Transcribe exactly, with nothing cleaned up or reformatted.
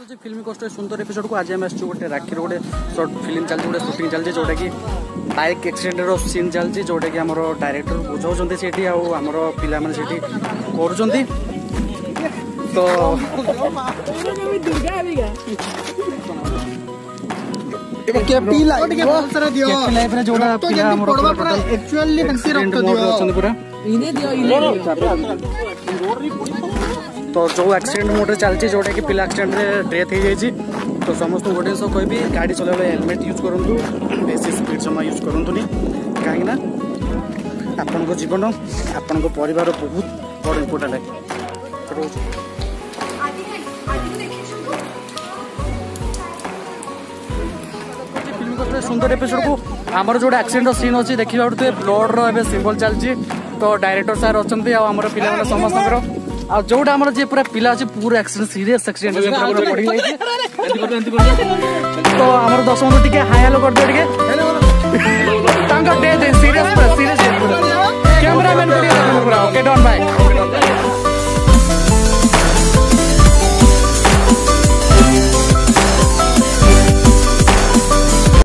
स्वागत फिल्म कष्ट सुंदर एपिसोड को आज आम आसु गोटे राखी गोटे सर्ट फिल्म चलती गोटे सुटिंग चलती जोटा कि बाइक एक्सीडेंट सीन चलती जोटा कि आमर डायरेक्टर बुझाऊँ से आमर पिला माने सेठी करुँच तो तो जो एक्सीडेंट मोड चलती जोटा कि पिला एक्सीडेंट में डेथ हो जाए तो समस्त गोटे जिन कहबी गाड़ी चलाइबा हेलमेट यूज करूँ बेसी स्पीड समय यूज करूँ कहीं आपण जीवन आपण परिवार बहुत बड़ इम्पोर्टाट है। फिल्म सुंदर एपिसोड को आमर जो एक्सीडेंट सीन अच्छी देखा ब्लड रो सिंबल चलती तो डायरेक्टर सार अच्छा आमर पिला समस्त आ जोटा आमर जे पूरा पिला अच्छे पूरा एक्सीडेंट सीरियस एक्सीडेंट तो आमर दस मिनट टिके हाई हेलो कर दे टिके serious serious cameraman okay done bye.